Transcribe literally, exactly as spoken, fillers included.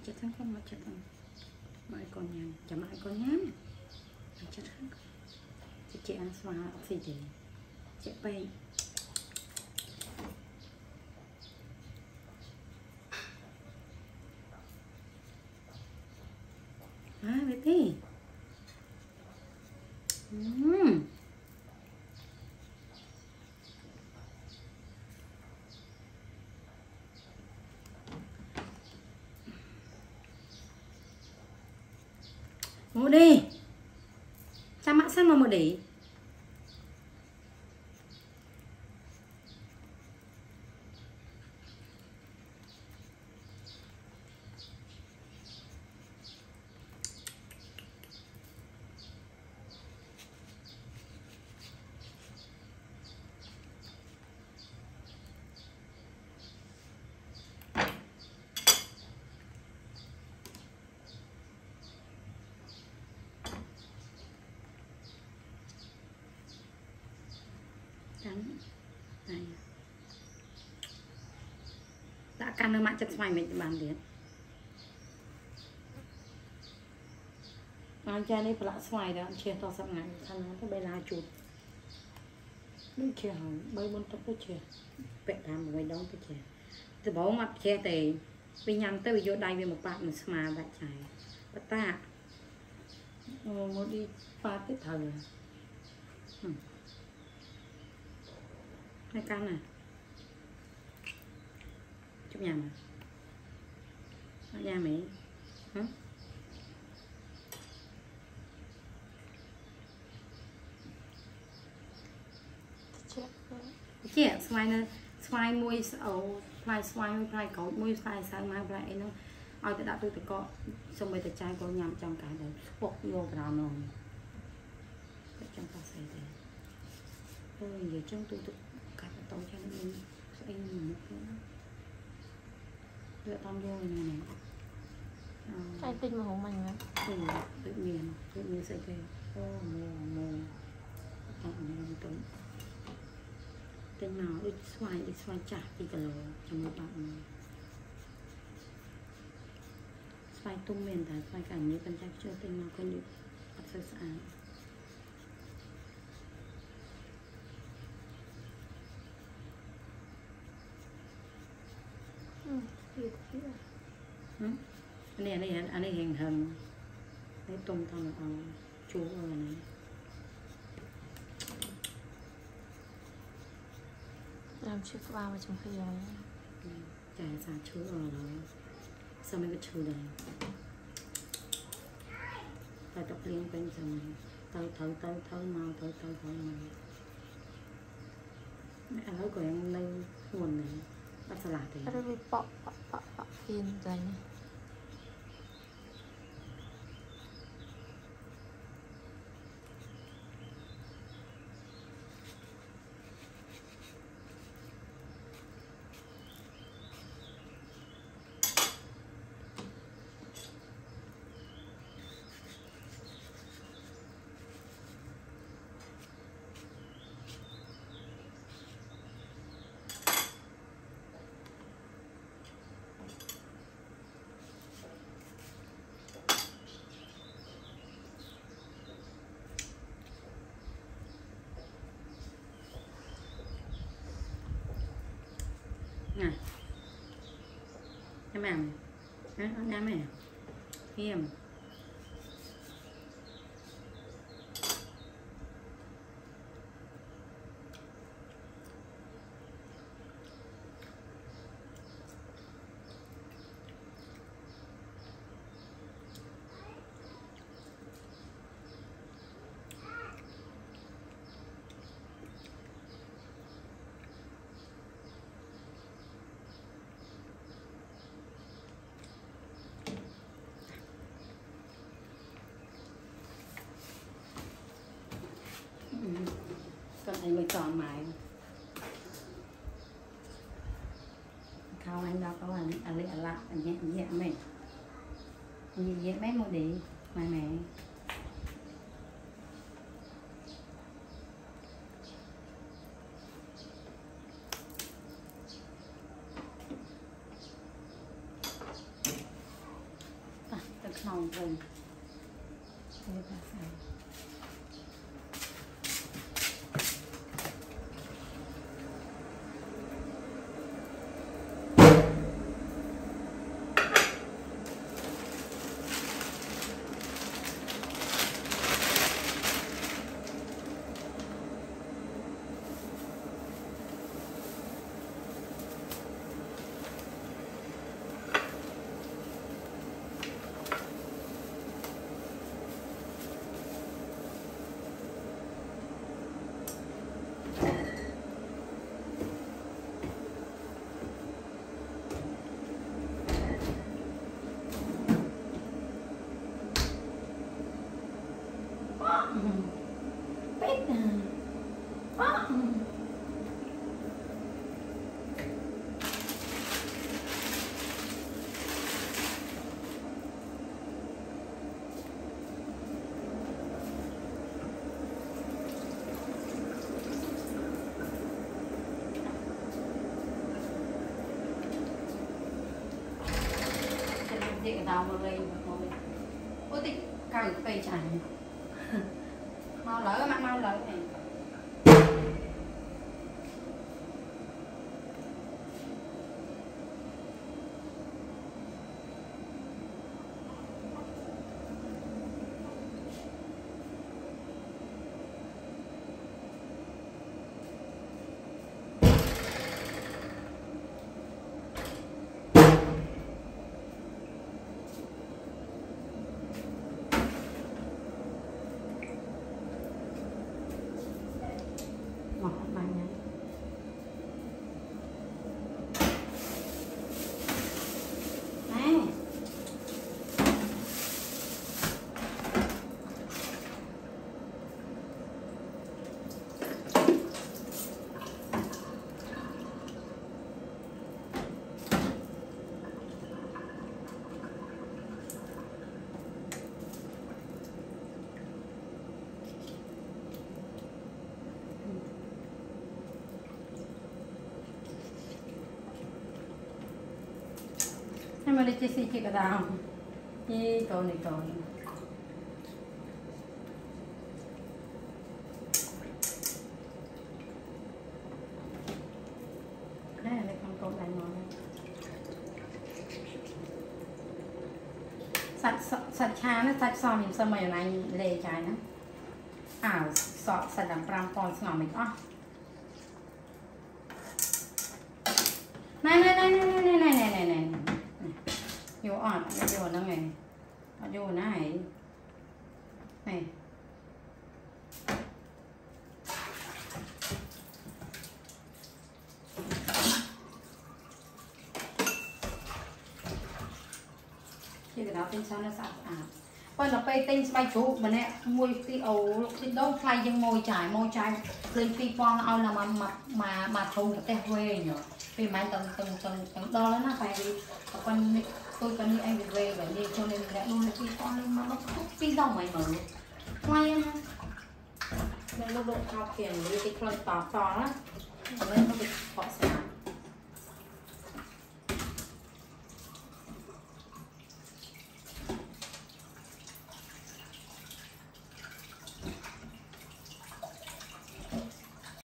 chết thằng con mà chết thằng mãi con nhám chả mãi con nhám chết thằng chị chị ăn xóa gì thì chị bay à vậy thì uhm. MODY sao mã sao mà MODY trắng này đã căn được mạng chất xoay mình bàn liền anh cha đây phải xoay đó chia to sắp ngày thằng nó có bay la chuột đúng chưa bay bốn tóc cái chưa vẹn làm một ngày đó cái chưa từ bỏ mặt che tề vì nhằm tới vô đây với một bạn mình mà bạn trai bắt ta một đi pha tiếp thời hai căn này chụp nhà mà ở nhà mày hả chị xoay nó xoay môi ẩu xoay xoay môi xoay cậu môi xoay sao mà lại nó ao tự đã tôi tự có xong rồi tự trai có nhầm trong cái đấy bột vô vào nó trong ta xây đấy thôi giờ trong tôi tự cả tàu cho nên sẽ một cái lựa tôm vô này này ai tin mà không mình nữa tự tự nhiên tự nhiên sẽ kêu ô mồ mồ họ mồ tôm tên nào đi xoay đi xoay chả đi cả lò cho một bạn xoay tung miền tại xoay cảnh như con trai chưa tên nào con được bắt sơ xã anh này anh này anh này hình hình lấy tung thằng ở chú ở này làm chiếc vào mà trong khi rồi chả xả chú ở nó sao mấy cái chú đây tại tập liên bên xong tao thâu tao thâu mau tao tao thâu mau anh nói của em đây nguồn này bắt sao lại thì nó bị bọ bọ bọ bọ phiền dày này em làm hả anh em này hiểm con thấy mới tròn mãi không anh đâu có anh anh lẹ lạ anh nhẹ nhẹ mày nhẹ nhẹ mấy một đi mày mày xong rồi đây ta xài cái tao mà lên ôi tí cao được cây chảy mau lỡ mà mau lỡ này mà đi chơi xì chị cả đào đi cầu này cầu này đây là con cầu này ngon sạch sạch cha nó sạch so mình sao mày này lê trái nó à sọ sạch đằng pram con ngỏ mình ó này này này này này này này này này vô ọt vô nó này vô nó này này khi cái đó bên sau nó sạch à còn nó bay tinh bay chú mà nè môi tí ấu tí đâu thay nhưng môi trái môi trái lên phi con ao là mà mà mà mà thùng cái tè huê nhở vì máy tầng tầng tầng tầng đo nó phải đi còn tôi cần đi anh về về vậy đi cho nên đã luôn phi con lên mà nó không phi dòng mày mở quay em nên nó độ cao tiền với cái con tỏ tỏ đó lên nó bị bỏ xả